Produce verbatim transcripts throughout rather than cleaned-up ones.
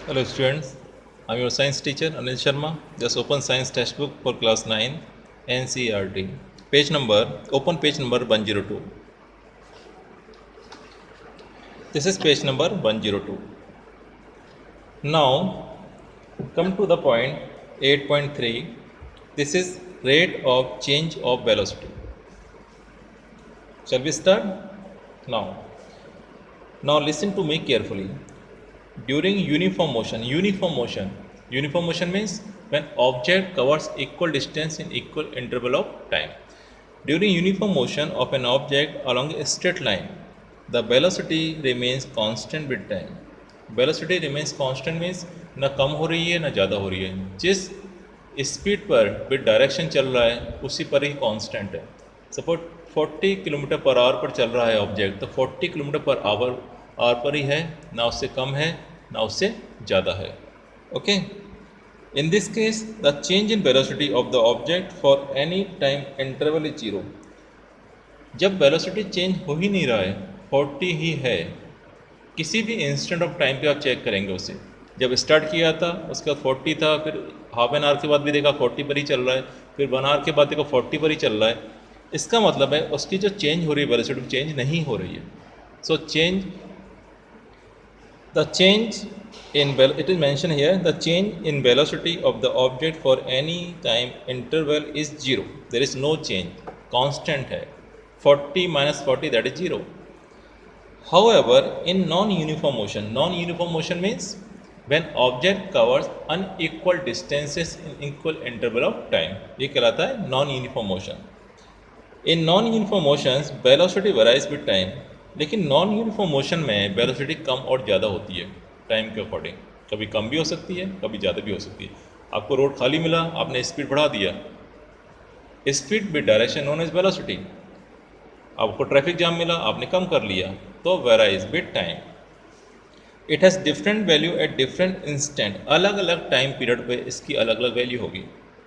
Hello students, I am your science teacher Anil Sharma. Just open science textbook for class nine N C E R T. Page number, open page number one oh two. This is page number one oh two. Now come to the point eight point three. This is rate of change of velocity. Shall we start? Now, now listen to me carefully. During uniform motion, uniform motion, uniform motion means when object covers equal distance in equal interval of time. During uniform motion of an object along a straight line, the velocity remains constant with time. Velocity remains constant means न कम हो रही है न ज़्यादा हो रही है. जिस स्पीड पर विद डायरेक्शन चल रहा है उसी पर ही कांस्टेंट है. सपोज चालीस किलोमीटर पर आवर पर चल रहा है ऑब्जेक्ट, तो चालीस किलोमीटर पर आवर आवर पर ही है, ना उससे कम है ना उससे ज़्यादा है. Okay, in this case the change in velocity of the object for any time interval is zero. जब वेलोसिटी चेंज हो ही नहीं रहा है, चालीस ही है, किसी भी इंस्टेंट ऑफ टाइम पे आप चेक करेंगे उसे. जब स्टार्ट किया था उसके बाद चालीस था, फिर हाफ एन आवर के बाद भी देखा चालीस पर ही चल रहा है, फिर वन आवर के बाद देखो चालीस पर ही चल रहा है. इसका मतलब है उसकी जो चेंज हो रही है वेलोसिटी चेंज नहीं हो रही है. So change the change in vel it is mentioned here, the change in velocity of the object for any time interval is zero. There is no change, constant hai. forty minus forty, that is zero. However, in non-uniform motion, non-uniform motion means when object covers unequal distances in equal interval of time, ये कहलाता है non-uniform motion. In non-uniform motions velocity varies with time. लेकिन non uniform motion में velocity कम और ज़्यादा होती है टाइम के अकॉर्डिंग. कभी कम भी हो सकती है, कभी ज़्यादा भी हो सकती है. आपको रोड खाली मिला, आपने स्पीड बढ़ा दिया, speed with direction known as velocity. आपको ट्रैफिक जाम मिला, आपने कम कर लिया, तो varies with time. It has different value at different instant. अलग अलग टाइम पीरियड पे इसकी अलग अलग वैल्यू होगी.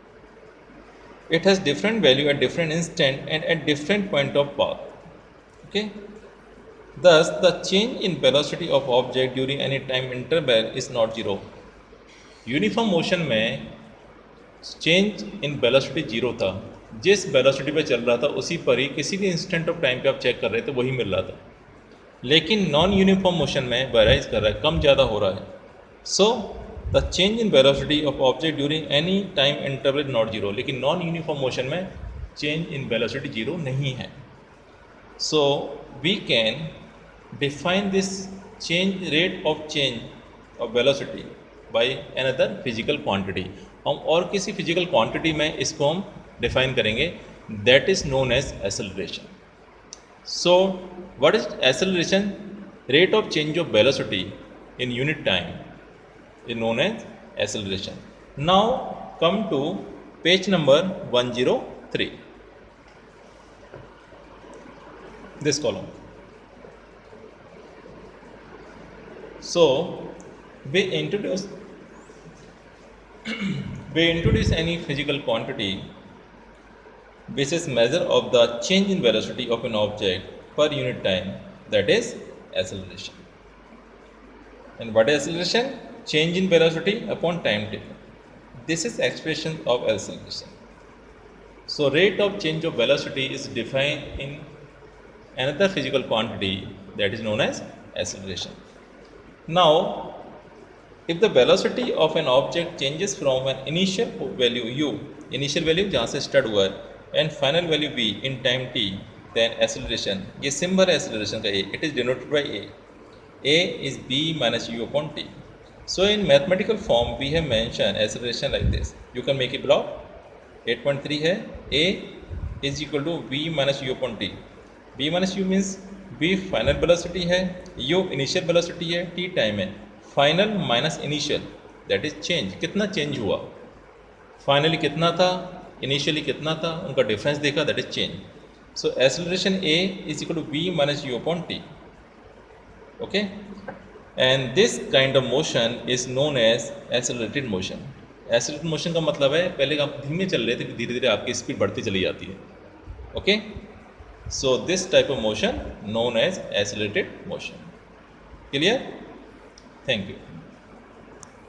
It has different value at different instant and at different point of path. Okay, thus the change in velocity of object during any time interval is not zero. Uniform motion में change in velocity zero था. जिस velocity पे चल रहा था उसी पर ही किसी भी इंस्टेंट ऑफ टाइम पे आप चेक कर रहे थे वही मिल रहा था. लेकिन नॉन यूनिफॉर्म मोशन में वेराइज कर रहा है, कम ज़्यादा हो रहा है. So the change in velocity of object during any time interval is not zero. लेकिन नॉन यूनिफॉर्म मोशन में चेंज इन वेलोसिटी जीरो नहीं है. So we can define this change rate of change of velocity by another physical quantity. हम और किसी physical quantity में इसको हम define करेंगे, that is known as acceleration. So what is acceleration? Rate of change of velocity in unit time is known as acceleration. Now come to page number one oh three, this column. So we introduce we introduce any physical quantity which is measure of the change in velocity of an object per unit time, that is acceleration. And what is acceleration? Change in velocity upon time taken. This is expression of acceleration. So rate of change of velocity is defined in another physical quantity that is known as acceleration. Now, if the velocity of an object changes from an initial value u, initial value जहाँ से start हुआ है, and final value v in time t, then acceleration, ये symbol है acceleration का a, it is denoted by a. a is b minus u upon t. So in mathematical form we have mentioned acceleration like this. You can make it block. eight point three है, a is equal to v minus u upon t. v minus u means v final velocity है, u initial velocity है, t time है. Final minus initial, that is change. कितना change हुआ, finally कितना था, initially कितना था, उनका डिफरेंस देखा, that is change. So acceleration a is equal to v minus u upon t. Okay, and this kind of motion is known as accelerated motion. Accelerated motion का मतलब है पहले आप धीमे चल रहे थे, धीरे धीरे आपकी स्पीड बढ़ती चली जाती है. Okay, so this type of motion known as accelerated motion. Clear? Thank you.